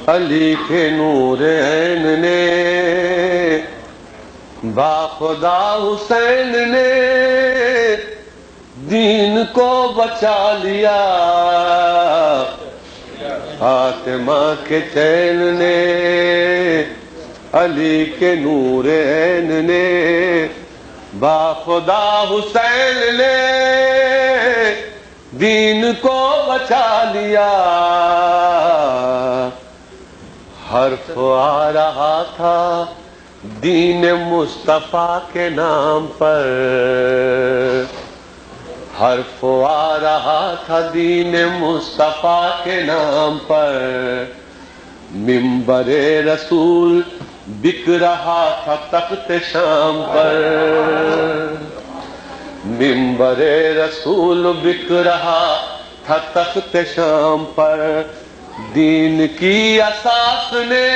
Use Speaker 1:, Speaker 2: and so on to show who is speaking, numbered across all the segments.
Speaker 1: علی کے نور عین نے باخدا حسین نے دین کو بچا لیا، فاطمہ کے چین نے علی کے نور عین نے باخدا حسین نے دین کو بچا لیا۔ حرف آ رہا تھا دین مصطفیٰ کے نام پر، حرف آ رہا تھا دین مصطفیٰ کے نام پر، منبر رسول بک رہا تھا تخت شام پر، منبر رسول بک رہا تھا تخت شام پر، دین کی اساس نے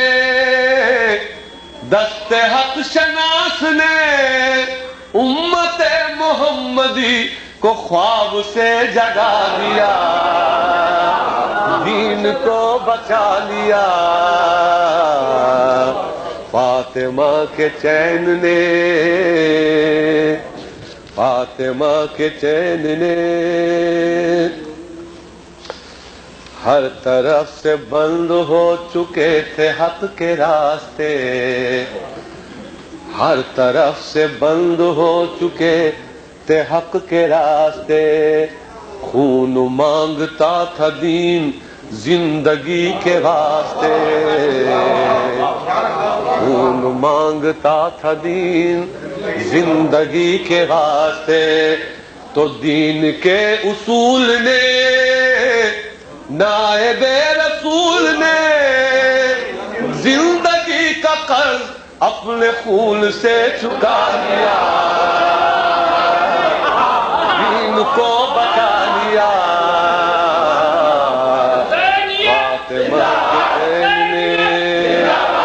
Speaker 1: دست حق شناس نے امت محمدی کو خواب سے جگا دیا، دین کو بچا لیا۔ فاطمہ کے چین نے، فاطمہ کے چین نے ہر طرف سے بند ہو چکے تھے حق کے راستے، ہر طرف سے بند ہو چکے تھے حق کے راستے، خون مانگتا تھا دین زندگی کے واسطے، خون مانگتا تھا دین زندگی کے واسطے، تو دین کے اصول نے نائب رسول نے زندگی کا قرض اپنے خون سے چکا دیا، دین کو بچا لیا۔ فاطمہ کے چین نے،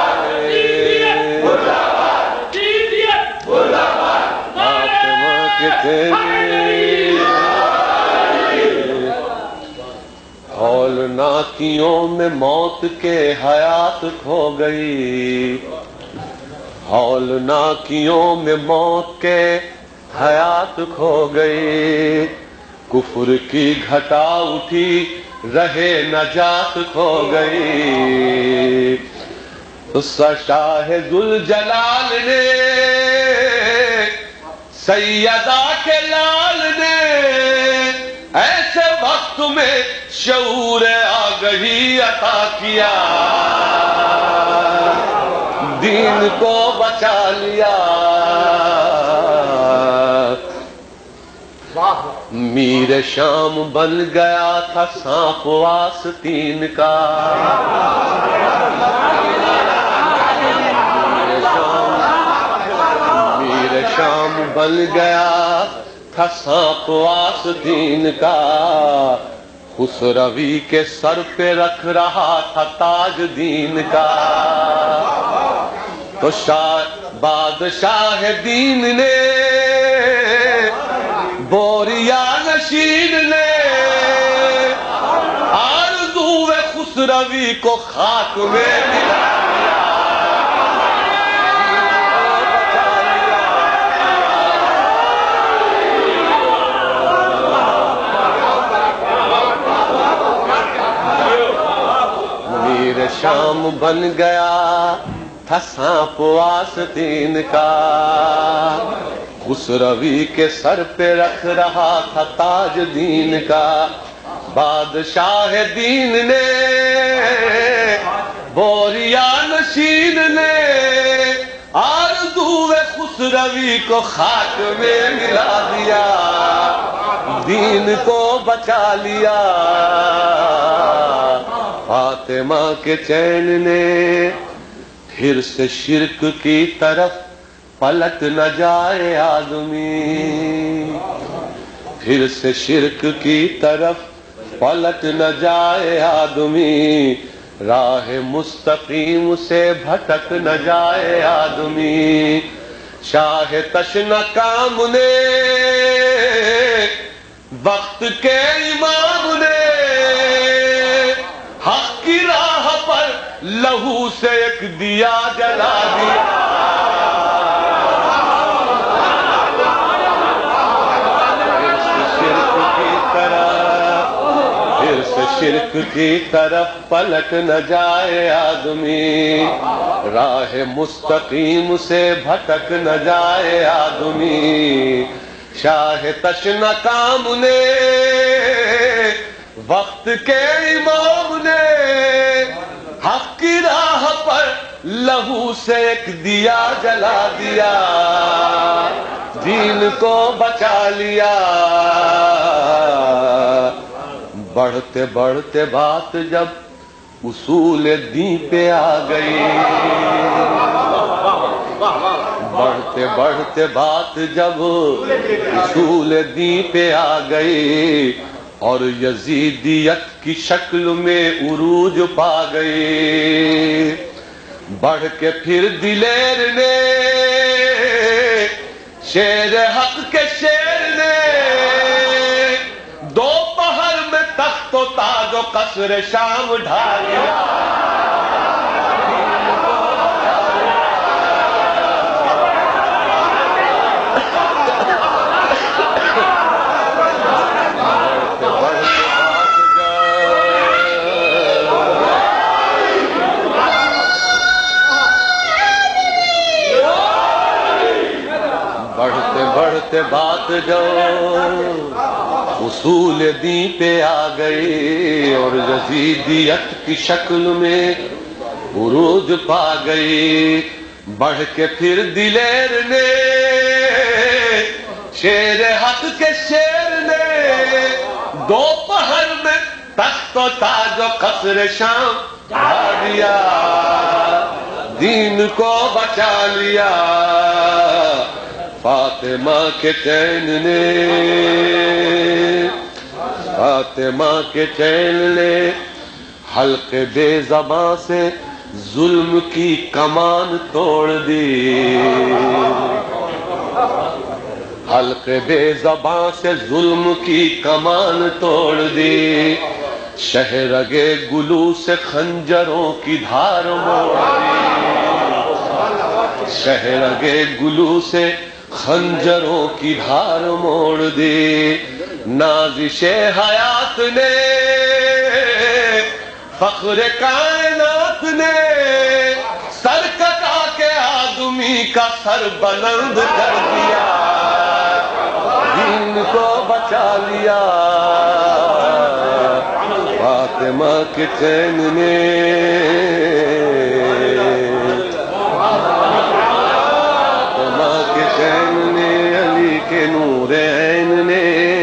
Speaker 1: فاطمہ کے چین نے ہولناکیوں میں موت کے حیات کھو گئی، ہولناکیوں میں موت کے حیات کھو گئی، کفر کی گھٹا اٹھی رہے نجات کھو گئی، اس شاہ ذوالجلال نے سیدہ کے لال نے ایسے وقت میں شعور آگہی عطا کیا، دین کو بچا لیا۔ میر شام بن گیا تھا سانپ واسطین کا، میر شام بن گیا تھا سانپ واسطین کا، خسروی کے سر پہ رکھ رہا تھا تاج دین کا، تو بادشاہ دین نے بوریا نشین نے آرزو خسروی کو خاک میں ملا دیا، میر شام بن گیا تھا سانپ واسطین کا، خسروی کے سر پہ رکھ رہا تھا تاج دین کا، بادشاہ دین نے بوریا نشین نے آرزو خسروی کو خاک میں ملا دیا، دین کو بچا لیا۔ فاطمہ کے چین نے پھر سے شرک کی طرف پلٹ نہ جائے آدمی، پھر سے شرک کی طرف پلٹ نہ جائے آدمی، راہ مستقیم سے بھٹک نہ جائے آدمی، شاہ تشنہ کام نے وقت کے امام نے حق کی راہ پر لہو سے ایک دیا جلا دیا. شرک کی طرف پلٹ نہ جائے آدمی، راہ مستقیم سے بھٹک نہ جائے آدمی. شاہ تشنہ کام نے وقت کے امام نے حق کی راہ پر لہو سے ایک دیا جلا دیا، دین کو بچا لیا. بڑھتے بڑھتے بات جب اصول دین پہ آ گئی، بڑھتے بڑھتے بات جب اصول دین پہ آ گئی اور یزیدیت کی شکل میں عروج پا گئی. بڑھ کے پھر دلیر نے شیر حق کے شیر نے دوپہر میں تخت و تاج و قصر شام ڈھا لیا. بڑھتے بڑھتے بات جو اصول دین پہ آ گئی اور یزیدیت کی شکل میں عروج پا گئی. بڑھ کے پھر دلیر نے شیر حق کے شیر نے دوپہر میں تخت و تاج و قصر شام ڈھا دیا، دین کو بچا لیا. فاطمہ کے چین نے فاطمہ کے چین نے حلق بے زباں سے ظلم کی کمان توڑ دی، حلق بے زباں سے ظلم کی کمان توڑ دی. شہرگے گلو سے خنجروں کی دھار موڑ دی، شہرگے گلو سے خنجروں کی دھار موڑ دی. نازش حیات نے فخر کائنات نے سر کٹا کے آدمی کا سر بلند کر دیا، دین کو بچا لیا. فاطمہ کے چین نے کے نور عین نے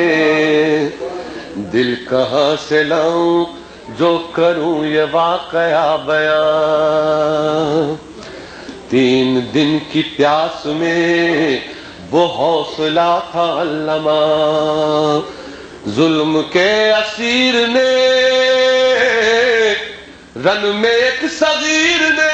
Speaker 1: دل کہاں سے لاؤں جو کروں یہ واقعہ بیان. 3 دن کی پیاس میں وہ حوصلہ تھا علامہ، ظلم کے اسیر نے رن میں ایک صغیر نے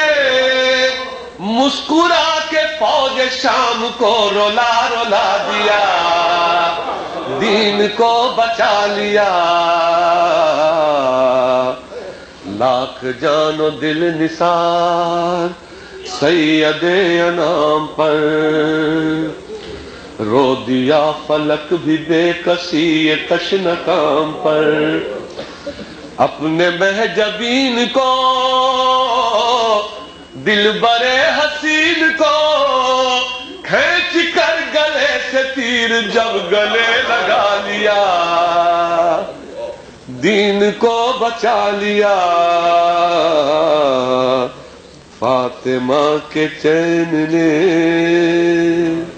Speaker 1: مسکرا کے فوج شام کو رولا رولا دیا، دین کو بچا لیا. لاکھ جان و دل نثار سید انام پر، رو دیا فلک بھی بے کسی تشنہ کام پر. اپنے محجبین کو دل برے حسین کو کھینچ کر گلے سے تیر جب گلے لگا لیا، دین کو بچا لیا. فاطمہ کے چین نے